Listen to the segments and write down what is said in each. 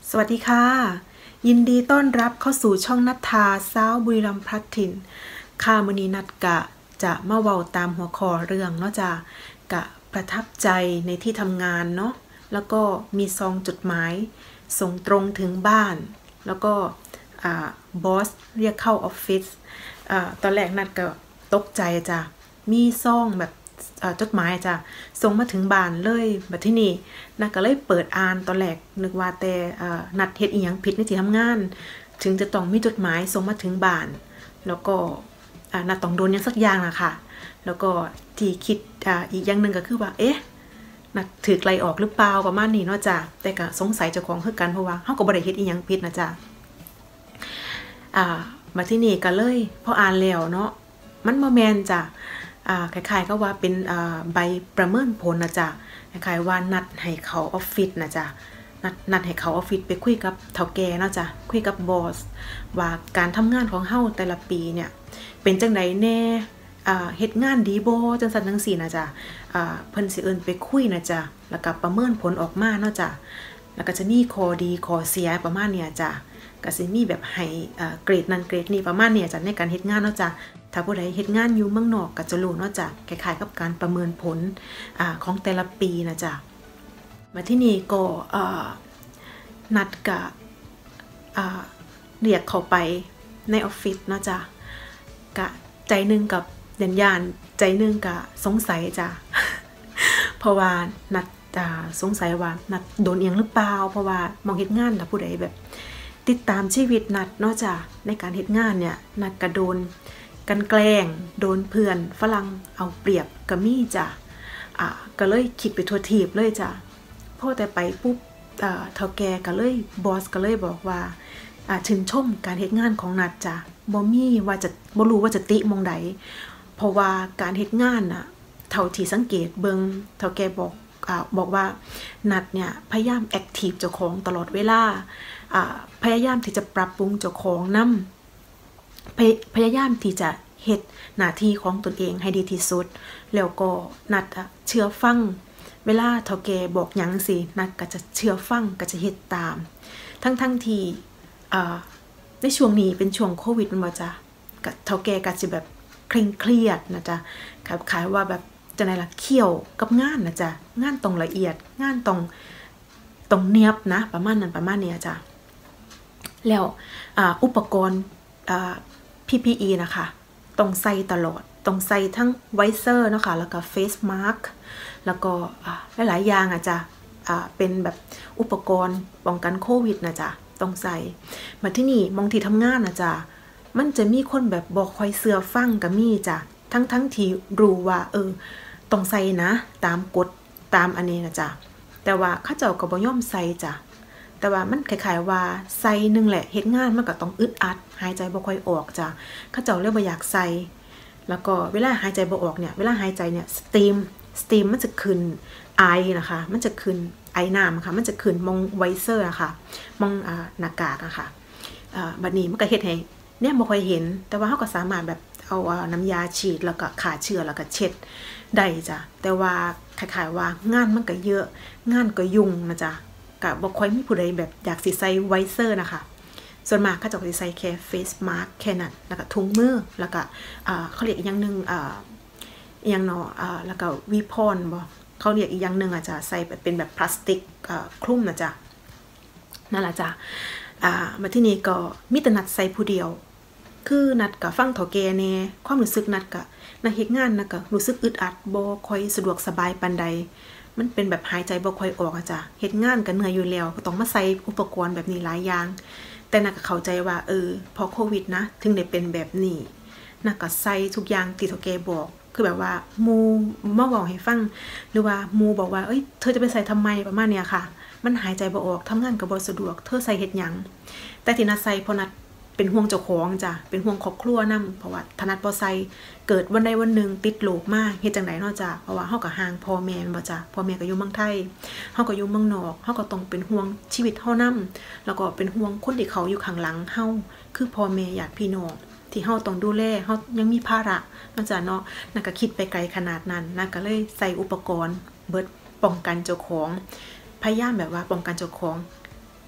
สวัสดีค่ะยินดีต้อนรับเข้าสู่ช่องนัทธาสาวบุรีรัมย์พลัดถิ่นค่ะมื้อนี้นัดกะจะมาเว้าตามหัวข้อเรื่องเนาะจ้ะกะประทับใจในที่ทำงานเนาะแล้วก็มีซองจดหมายส่งตรงถึงบ้านแล้วก็บอสเรียกเข้าออฟฟิศตอนแรกนัดก็ตกใจจ้ะมีซองแบบจดหมายจ้ะส่งมาถึงบ้านเลยแบบที่นี่นัดก็เลยเปิดอ่านตอนแรกนึกว่าแต่นัดเฮ็ดอีหยังผิดในที่ทำงานถึงจะต้องมีจดหมายส่งมาถึงบ้านแล้วก็นัดต้องโดนยังสักอย่างนะค่ะแล้วก็ที่คิดอีกอย่างหนึ่งก็คือว่าเอ๊ะนัดถือไกลออกหรือเปล่าประมาณนี้เนาะจ้ะแต่ก็สงสัยเจ้าของคือกันเพราะว่าเฮาก็บ่ได้เฮ็ดอีหยังผิดนะจ้ะมาที่นี่ก็เลยพออ่านแล้วเนาะมันบ่แม่นจ้ะคล้ายๆก็ว่าเป็นใบประเมินผลนะจ๊ะคล้ายๆว่านัดให้เขาออฟฟิศนะจ๊ะนัดให้เขาออฟฟิศไปคุยกับเฒ่าแก่นะจ๊ะคุยกับบอสว่าการทำงานของเฮาแต่ละปีเนี่ยเป็นจังไดแน่เฮ็ดงานดีบ่จังซั่นจังซี่นะจ๊ะเพิ่นสิเอิ้นไปคุยนะจ๊ะแล้วก็ประเมินผลออกมาเนาะจ๊ะแล้วก็จะมีข้อดีข้อเสียประมาณเนี้ยจ้ะก็สิมีแบบให้เกรดนั้นเกรดนี้ประมาณเนี้ยจ้ะในการเฮ็ดงานเนาะจ้ะถ้าผู้ใดเฮ็ดงานอยู่เมืองนอกก็จะรู้เนาะจ้ะคล้ายๆกับการประเมินผลของแต่ละปีนะจ้ะมาที่นี่ก็นัดกับเรียกเข้าไปในออฟฟิศเนาะจ้ะกะใจนึงกับย่านใจนึงกะสงสัยจ้ะ เพราะว่านัดสงสัยว่านัดโดนเอียงหรือเปล่าเพราะว่ามองเฮ็ดงานถ้าผู้ใดแบบติดตามชีวิตนัดเนาะจ้ะในการเฮ็ดงานเนี่ยนัดก็โดนกันแกล้งโดนเพื่อนฝรั่งเอาเปรียบก็มีจ้ะก็เลยคิดไปทั่วทีบเลยจ้ะพอแต่ไปปุ๊บเฒ่าแก่ก็เลยบอสก็เลยบอกว่าชื่นชมการเฮ็ดงานของนัดจ้ะบ่รู้ว่าจะติมองใดเพราะว่าการเฮ็ดงานน่ะเท่าที่สังเกตเบิ่งเฒ่าแก่บอกว่านัดเนี่ยพยายามแอคทีฟเจ้าของตลอดเวลาพยายามที่จะปรับปรุงเจ้าของนำพยายามที่จะเฮ็ดหน้าที่ของตนเองให้ดีที่สุดแล้วก็นัดเชื่อฟังเวลาเฒ่าแก่บอกหยังสินัดก็จะเชื่อฟังก็จะเฮ็ดตามทั้งที่ในช่วงนี้เป็นช่วงโควิดมันบ่จ้ะเฒ่าแก่ก็จะแบบเคร่งเครียดนะจ๊ะขายว่าแบบจะไหนล่ะเขี่ยวกับงานนะจ๊ะงานต้องละเอียดงานต้องเนียบนะประมาณนั้นประมาณนี้จ้ะแล้วอุปกรณ์PPE นะคะต้องใส่ตลอดต้องใส่ทั้งไวเซอร์นะคะแล้วก็เฟสมาร์คแล้วก็หลายๆอย่างจ้ะเป็นแบบอุปกรณ์ป้องกันโควิดนะจ๊ะต้องใส่มาที่นี่มองที่ทำงานนะจ๊ะมันจะมีคนแบบบอกคอยเสือฟังกับมีจ้ะทั้งที่รู้ว่าต้องใส่นะตามกฎตามอันนี้นะจ๊ะแต่ว่าเขาเจ้าก็บ่ยอมใส่จ้ะแต่ว่ามันคล้ายๆว่าใส่นึงแหละเฮ็ดงานมันก็ต้องอึดอัดหายใจบ่ค่อยออกจ้ะเขาเจ้าเลยบ่อยากใส่แล้วก็เวลาหายใจบ่ออกเนี่ยเวลาหายใจเนี่ยสตีมมันจะขึ้นไอนะคะมันจะขึ้นไอน้ำค่ะมันจะขึ้นมองไวเซอร์อะค่ะมองหน้ากากอะค่ะบัดนี้มันก็เฮ็ดให้เนี่ยบ่ค่อยเห็นแต่ว่าเขาก็สามารถแบบเอาน้ำยาฉีดแล้วก็ฆ่าเชื้อแล้วก็เช็ดได้จ้ะแต่ว่าคล้ายๆว่างานมันก็เยอะงานก็ยุ่งนะจ๊ะก็บ่ค่อยมีผู้ใดแบบอยากสิใส่ไวเซอร์นะคะส่วนมากเขาจะสิใส่แค่เฟสมาร์คแค่นั้นแล้วก็ถุงมือแล้วก็เขาเรียกอีกอย่างนึงอย่างเนาะแล้วก็วีพอนบ่เขาเรียกอีกอย่างนึงจะใส่เป็นแบบพลาสติกคลุมนะจ๊ะนั่นแหละจ้ะมาที่นี่ก็มีแต่นัดใส่ผู้เดียวคือนัดกับฟังเฒ่าแก่แน่ความรู้สึกนัดกับนักเฮ็ดงานนัดก็รู้สึกอึดอัดบ่ค่อยสะดวกสบายปานใดมันเป็นแบบหายใจบ่ค่อยออกจ้ะเฮ็ดงานก็เหนื่อยอยู่แล้วก็ต้องมาใส่อุปกรณ์แบบนี้หลายอย่างแต่นักก็เข้าใจว่าพอโควิดนะถึงได้เป็นแบบนี้นักก็ใส่ทุกอย่างที่เฒ่าแก่บอกคือแบบว่าหมู่มาบอกให้ฟังหรือว่าหมู่บอกว่าเธอจะไปใส่ทำไมประมาณเนี้ยค่ะมันหายใจบ่ออกทำงานก็บ่สะดวกเธอใส่เฮ็ดหยังแต่ที่นัดใส่เพราะนัดเป็นห่วงเจ้าของจ้ะเป็นห่วงครอบครัวนำเพราะว่าถนัดบ่ใส่เกิดวันใดวันหนึ่งติดโรคมาเฮ็ดจังได๋เนาะจ้ะเพราะว่าเฮาก็ห่างพ่อแม่บ่จ้ะพ่อแม่ก็อยู่เมืองไทยเฮาก็อยู่เมืองนอกเฮาก็ต้องเป็นห่วงชีวิตเฮานำแล้วก็เป็นห่วงคนที่เขาอยู่ข้างหลังเฮาคือพ่อแม่ญาติพี่น้องที่เฮาต้องดูแลเฮายังมีภาระเนาะจ้ะเนาะนั่นก็คิดไปไกลขนาดนั้นนั่นก็เลยใส่อุปกรณ์เบิดป้องกันเจ้าของพยายามแบบว่าป้องกันเจ้าของ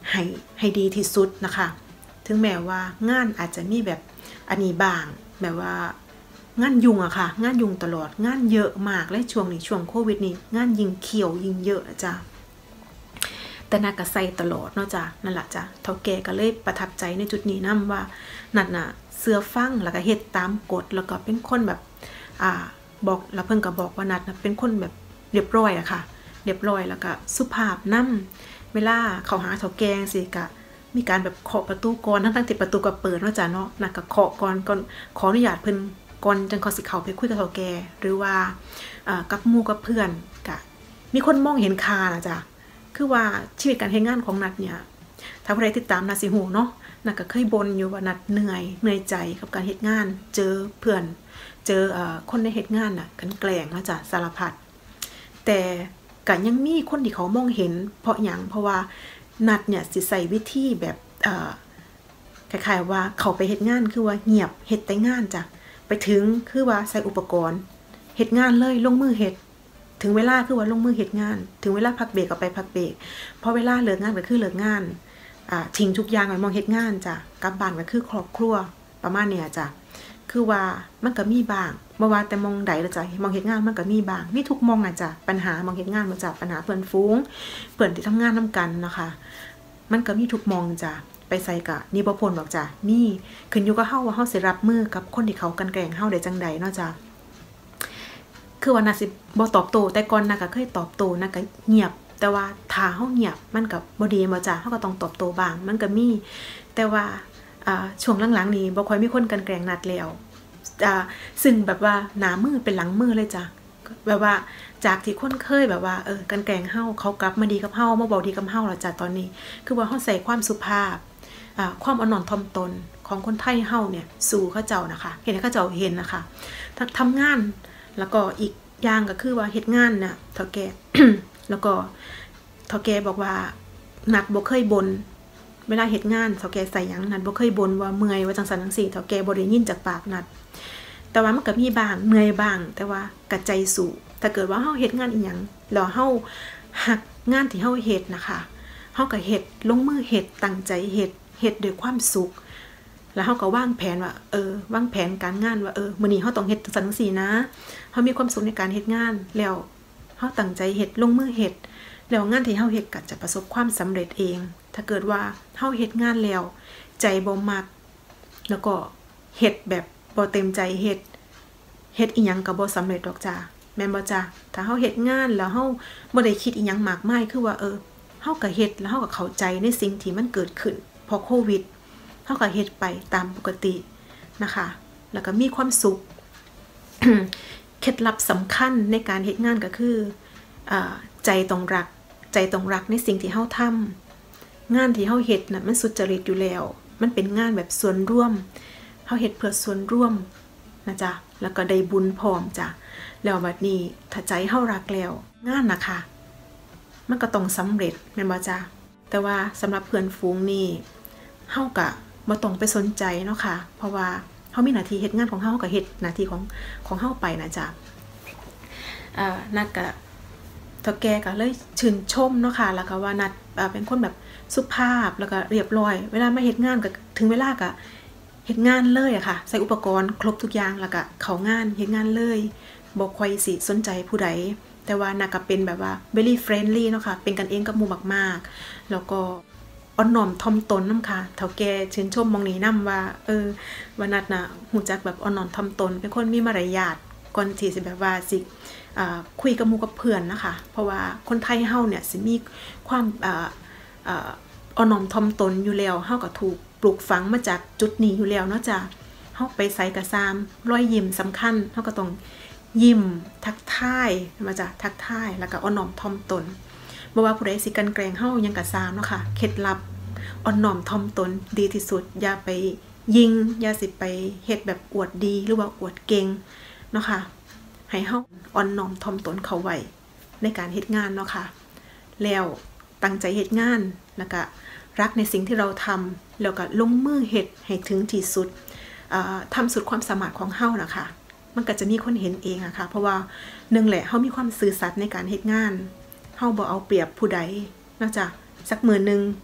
ให้ดีที่สุดนะคะถึงแม้ว่างานอาจจะมีแบบอันนี้บางแบบว่างานยุ่งอะค่ะงานยุ่งตลอดงานเยอะมากและช่วงนี้ช่วงโควิดนี่งานยิ่งเขียวยิ่งเยอะจ้ะแต่นัดก็ใส่ตลอดเนาะจ้ะนั่นแหละจ้ะเฒ่าแก่ก็เลยประทับใจในจุดนี้นำว่านัดน่ะเสื้อฟังแล้วก็เฮ็ดตามกฎแล้วก็เป็นคนแบบบอกแล้วเพิ่นก็บอกว่านัดน่ะเป็นคนแบบเรียบร้อยอะค่ะเรียบร้อยแล้วก็สุภาพนำเวลาเขาหาเฒ่าแก่สิก็มีการแบบเคาะประตูก่อนทั้งที่ประตูก็เปิดเนาะจ้ะเนาะนัดก็เคาะก่อนขออนุญาตเพิ่นก่อนจังเขาสิเข้าไปคุยกับเฒ่าแก่หรือว่ากับหมู่กับเพื่อนก็มีคนมองเห็นค่านะจ้ะคือว่าชีวิตการเฮ็ดงานของนัดเนี่ยถ้าใครติดตามนัดสิฮู้เนาะนัดก็เคยบ่นอยู่ว่านัดเหนื่อยใจกับการเฮ็ดงานเจอเพื่อนเจอคนในเฮ็ดงานน่ะกันแกล้งนะจ้ะสารพัดแต่ก็ยังมีคนที่เขามองเห็นเพราะหยังเพราะว่านัดเนี่ยสิใส่วิธีแบบคล้ายๆว่าเขาไปเฮ็ดงานคือว่าเงียบเฮ็ดแต่งานจ้ะไปถึงคือว่าใส่อุปกรณ์เฮ็ดงานเลยลงมือเฮ็ดถึงเวลาคือว่าลงมือเฮ็ดงานถึงเวลาพักเบรกก็ไปพักเบรกพอเวลาเลิกงานก็คือเลิกงานทิ้งทุกอย่างไว้มองเฮ็ดงานจ้ะกลับบ้านก็คือครอบครัวประมาณเนี้ยจ้ะคือว่ามันก็มีบ้างบ่ว่าแต่มองใดละจ้ะมองเฮ็ดงานมันก็มีบ้างมีทุกมองอ่ะจ้ะปัญหามองเฮ็ดงานมันจ้ะปัญหาเพื่อนฝูงเพื่อนที่ทำงานนํกันนะคะมันก็มีทุกมองจ้ะไปใส่กะนี่บ่พ้นหรอกจ้ะมีขึ้นอยู่กับเฮาว่าเฮาสิรับมือกับคนที่เขากันแกล้งเฮาได้จังใดเนาะจ้ะคือว่าน่าสิบ่ตอบโต้แต่ก่อนน่ะก็เคยตอบโต้น่ะก็เงียบแต่ว่าถ้าเฮาเงียบมันก็บ่ดีบ่จ้ะเฮาก็ต้องตอบโต้บ้างมันก็มีแต่ว่าช่วงหลังๆนี้บ่ค่อยมีคนกันแกล้งนัดแล้วซึ่งแบบว่าหน้ามือเป็นหลังมือเลยจ้ะแบบว่าจากที่คนเคยแบบว่ากันแกล้งเฮาเขากลับมาดีกับเฮามาบอกดีกับเฮาแล้วจ้ะตอนนี้คือว่าเฮาใส่ความสุภาพความอ่อนน้อมถ่อมตนของคนไทยเฮาเนี่ยสู่เขาเจ้านะคะเห็นเขาเจ้าเห็นนะคะทำงานแล้วก็อีกอย่างก็คือว่าเฮ็ดงานน่ะเฒ่าแก่ แล้วก็เฒ่าแก่บอกว่านัดบ่เคยบ่นเวลาเฮ็ดงานเฒ่าแก่ใส่หยังนัดบ่เคยบ่นว่าเมื่อยว่าจังซั่นจังซี่เฒ่าแก่บ่ได้ยินจากปากนัดแต่ว่ามันก็มีบ้างเมื่อยบ้างแต่ว่ากะใจสู้ถ้าเกิดว่าเฮาเฮ็ดงานอีหยังแล้วเฮาฮักงานที่เฮาเฮ็ดนะคะเฮาก็เฮ็ดลงมือเฮ็ดตั้งใจเฮ็ดด้วยความสุขแล้วเฮาก็วางแผนว่าวางแผนการงานว่ามื้อนี้เฮาต้องเฮ็ดจังซี่นะเฮามีความสุขในการเฮ็ดงานแล้วเฮาตั้งใจเฮ็ดลงมือเฮ็ดแล้วงานที่เฮาเฮ็ดก็จะประสบความสำเร็จเองถ้าเกิดว่าเฮาเฮ็ดงานแล้วใจบ่มักแล้วก็เฮ็ดแบบบ่เต็มใจเฮ็ดอีหยังก็บ่สำเร็จดอกจ้าแม่นบ่จ้าถ้าเฮาเฮ็ดงานแล้วเฮาบ่ได้คิดอีหยังมากมายคือว่าเฮาก็เฮ็ดแล้วเฮาก็เข้าใจในสิ่งที่มันเกิดขึ้นเพราะโควิดเฮาก็เฮ็ดไปตามปกตินะคะแล้วก็มีความสุข เคล็ดลับสำคัญในการเฮ็ดงานก็คือใจต้องรักในสิ่งที่เฮาทำงานที่เฮาเฮ็ดน่ะมันสุจริตอยู่แล้วมันเป็นงานแบบส่วนร่วมเฮาเฮ็ดเพื่อส่วนร่วมนะจ๊ะแล้วก็ได้บุญพร้อมจ้ะแล้วบัดนี้ถ้าใจเฮารักแล้วงานนะคะมันก็ต้องสำเร็จแม่นบ่จ้ะแต่ว่าสำหรับเพื่อนฝูงนี่เฮาก็บ่ต้องไปสนใจเนาะค่ะเพราะว่าเฮามีหน้าที่เฮ็ดงานของเฮาก็เฮ็ดหน้าที่ของเฮาไปนะจ๊ะนัดก็เฒ่าแก่ก็เลยชื่นชมเนาะค่ะแล้วก็ว่านัดเป็นคนแบบสุภาพแล้วก็เรียบร้อยเวลามาเฮ็ดงานก็ถึงเวลาก็เฮ็ดงานเลยอะค่ะใส่อุปกรณ์ครบทุกอย่างแล้วก็เข้างานเฮ็ดงานเลยบ่ค่อยสิสนใจผู้ใดแต่ว่านัดก็เป็นแบบว่า very friendly เนาะค่ะเป็นกันเองกับหมู่มากๆแล้วก็อ่อนน้อมถ่อมตนนำค่ะเฒ่าแก่ชื่นชมมองนี้นำว่าว่านัดน่ะฮู้จักแบบอ่อนน้อมถ่อมตนเป็นคนมีมารยาทก่อนที่สิแบบว่าสิคุยกับหมู่กับเพื่อนนะคะเพราะว่าคนไทยเฮาเนี่ยสิมีความอ่อนน้อมถ่อมตนอยู่แล้วเฮาก็ถูกปลูกฝังมาจากจุดนี้อยู่แล้วเนาะจ้ะเฮาไปไสก็ตามรอยยิ้มสำคัญเฮาก็ต้องยิ้มทักทายมาจ้ะทักทายแล้วก็อ่อนน้อมถ่อมตนบ่ว่าผู้ใดสิกันแกล้งเฮาหยังก็ตามเนาะค่ะเคล็ดลับอ่อนน้อมถ่อมตนดีที่สุดอย่าไปยิงอย่าสิไปเฮ็ดแบบอวดดีหรือว่าอวดเก่งเนาะค่ะให้เฮาอ่อนน้อมถ่อมตนเข้าไว้ในการเฮ็ดงานเนาะค่ะแล้วตั้งใจเฮ็ดงานแล้วก็รักในสิ่งที่เราทำแล้วก็ลงมือเฮ็ดให้ถึงที่สุดทำสุดความสามารถของเฮานะคะมันก็จะมีคนเห็นเองอะค่ะเพราะว่าหนึ่งแหละเฮามีความซื่อสัตย์ในการเฮ็ดงานเฮาบ่เอาเปรียบผู้ใดนอกจากสักมื้อนึง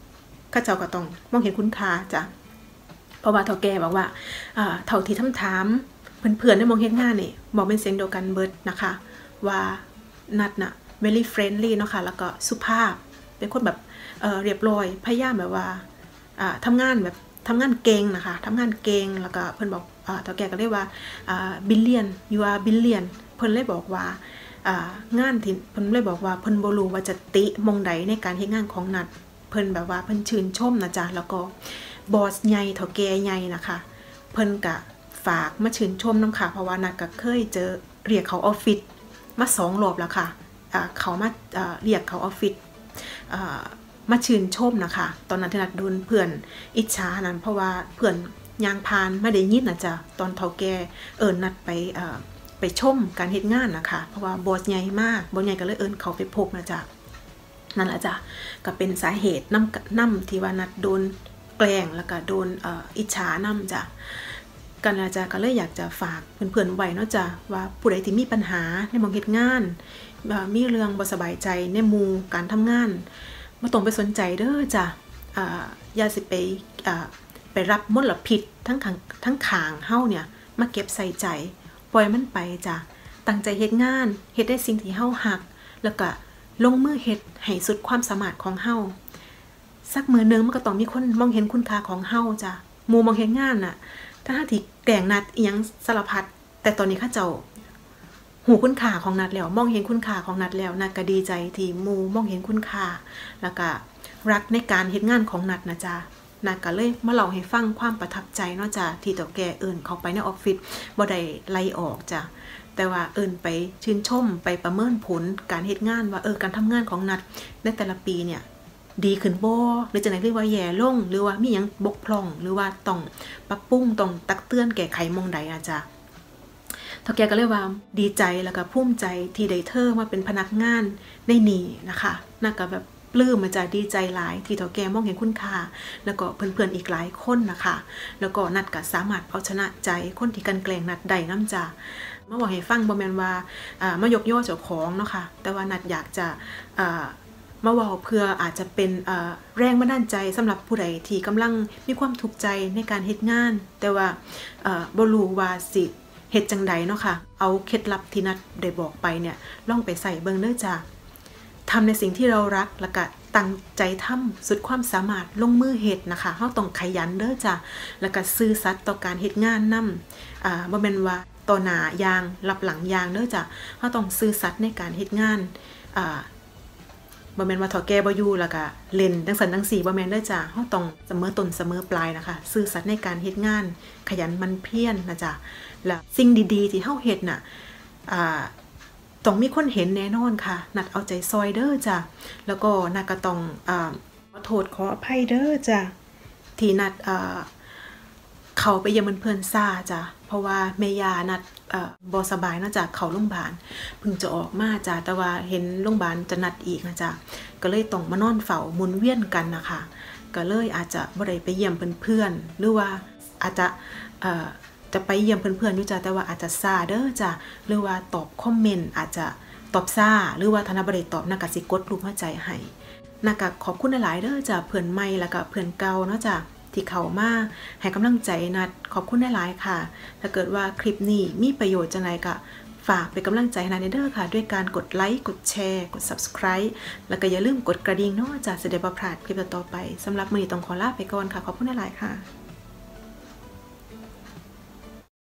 ข้าเจ้าก็ต้องมองเห็นคุณค่าจ้ะเพราะว่าเฒ่าแก่บอกว่าเท่าที่ถามเพื่อนๆในมองเห็นงานนี่บอกเป็นเสียงเดียวกันเบิดนะคะว่านัดน่ะ very friendly เนาะค่ะแล้วก็สุภาพเป็นคนแบบเรียบร้อยพยายามแบบว่าทำงานเก่งนะคะทำงานเก่งแล้วก็เพิ่นบอกเฒ่าแก่ก็เรียกว่าbillion you are billion เพิ่นเลยบอกว่างานที่เพิ่นเลยบอกว่าเพิ่นบ่รู้ว่าจะติมองใดในการเฮ็ดงานของนัดเพิ่นแบบว่าเพิ่นชื่นชมนะจ๊ะแล้วก็บอสใหญ่เฒ่าแก่ใหญ่นะคะเพิ่นก็ฝากมาชื่นชมนำค่ะเพราะว่านัดก็เคยเจอเรียกเขาออฟฟิศมา2 รอบแล้วค่ะเขามาเรียกเขาออฟฟิศมาชื่นชมนะคะตอนนั้นที่นัดโดนเพื่อนอิจฉานั้นเพราะว่าเพื่อนยางพานไม่ได้ยินนะจ๊ะตอนเฒ่าแก่นัดไปชมการเฮ็ดงานนะคะเพราะว่าบอสใหญ่มากบอสใหญ่ก็เลยเขาไปพบนะจ๊ะนั่นแหละจ้ะก็เป็นสาเหตุนำที่ว่านัดโดนแกล้งแล้วก็โดนอิจฉานำจ้ะกันนะจ๊ะก็เลยอยากจะฝากเพื่อนๆไว้เนาะจ้ะว่าผู้ใดที่มีปัญหาในมองเฮ็ดงานมีเรื่องบ่สบายใจในหมู่การทำงานบ่ต้องไปสนใจเด้อจ้ะอย่าสิไปรับมลพิษทั้งข้างเฮาเนี่ยมาเก็บใส่ใจปล่อยมันไปจ้ะตั้งใจเฮ็ดงานเฮ็ดได้สิ่งที่เฮาฮักแล้วก็ลงมือเฮ็ดให้สุดความสามารถของเฮาสักมื้อนึงมันก็ต้องมีคนมองเห็นคุณค่าของเฮาจ้ะหมู่มองเห็นงานน่ะถ้าที่แกล้งนัดอีหยังสารพัดแต่ตอนนี้ข้าเจ้าหูคุณค่าของนัดแล้วมองเห็นคุณค่าของนัดแล้วนัดก็ดีใจที่หมู่มองเห็นคุณค่าแล้วก็รักในการเฮ็ดงานของนัดนะจ๊ะนัดก็เลยมาเล่าให้ฟังความประทับใจเนาะจ้ะที่เฒ่าแก่เข้าไปในออฟฟิศบ่ได้ไล่ออกจ้ะแต่ว่าไปชื่นชมไปประเมินผลการเฮ็ดงานว่าการทำงานของนัดในแต่ละปีเนี่ยดีขึ้นบ่หรือจังได๋หรือว่าแย่ลงหรือว่ามีหยังบกพร่องหรือว่าต้องปรับปรุงต้องตักเตือนแก้ไขมองใดอาจ้ะเฒ่าแก่ก็เลยว่าดีใจแล้วก็ภูมิใจที่ได้เธอมาเป็นพนักงานในนี่นะคะน่าก็แบบปลื้มมาจากดีใจหลายที่เฒ่าแก่มองเห็นคุณค่าแล้วก็เพื่อนๆอีกหลายคนนะคะแล้วก็นัดก็สามารถเอาชนะใจคนที่กันแกล้งนัดได้นำจ้ะมาบอกให้ฟังบ่แม่นว่ามายกย่อเจ้าของเนาะค่ะแต่ว่านัดอยากจะมาเว้าเพื่ออาจจะเป็นแรงบันดาลใจสำหรับผู้ใดที่กำลังมีความทุกข์ใจในการเฮ็ดงานแต่ว่าบ่รู้ว่าสิเฮ็ดจังใดเนาะค่ะเอาเคล็ดลับที่นัดได้บอกไปเนี่ยลองไปใส่เบิ่งเด้อจ้ะทำในสิ่งที่เรารักแล้วก็ตั้งใจทำสุดความสามารถลงมือเฮ็ดนะคะเฮาต้องขยันเด้อจ้ะแล้วก็ซื่อสัตย์ต่อการเฮ็ดงานนำบ่แม่นว่าต่อหน้าอย่างรับหลังอย่างเด้อจ้ะเฮาต้องซื่อสัตย์ในการเฮ็ดงานบ่แม่นว่าเฒ่าแก่บ่อยู่แล้วก็เล่นจังซั่นจังซี่บ่แม่นเด้อจ้ะเฮาต้องเสมอต้นเสมอปลายนะคะซื่อสัตย์ในการเฮ็ดงานขยันหมั่นเพียรนะจ้ะแล้วสิ่งดีๆที่เฮาเฮ็ดน่ะต้องมีคนเห็นแน่นอนค่ะนัดเอาใจซอยเด้อจ้ะแล้วก็นัดก็ต้องขอโทษขออภัยเด้อจ้ะที่นัดเข้าไปเยี่ยมเพื่อนๆซ่าจ้ะเพราะว่าแม่ย่านัดบ่สบายเนาะจ้ะเข้าโรงพยาบาลเพิ่งจะออกมาจ้ะแต่ว่าเห็นโรงพยาบาลจะนัดอีกนะจ้ะก็เลยต้องมานอนเฝ้าหมุนเวียนกันนะคะก็เลยอาจจะบ่ได้ไปเยี่ยมเพื่อนๆหรือว่าอาจจะไปเยี่ยมเพื่อนๆอยู่จ้ะแต่ว่าอาจจะซ่าเด้อจ้ะหรือว่าตอบคอมเมนต์อาจจะตอบซ่าหรือว่าถ้าบ่ได้ตอบนักก็สิกดรูปหัวใจให้นักก็ขอบคุณหลายๆเด้อจ้ะเพื่อนใหม่แล้วก็เพื่อนเก่าเนาะจ้ะที่เข้ามาให้กำลังใจนัดขอบคุณหลายๆค่ะถ้าเกิดว่าคลิปนี้มีประโยชน์จังไดก็ฝากเป็นกำลังใจให้นัดเด้อค่ะด้วยการกดไลค์กดแชร์กด Subscribe แล้วก็อย่าลืมกดกระดิ่งเนาะจะได้บ่พลาดคลิปต่อไปสำหรับมื้อนี้ต้องขอลาไปก่อนค่ะขอบคุณหลายๆค่ะ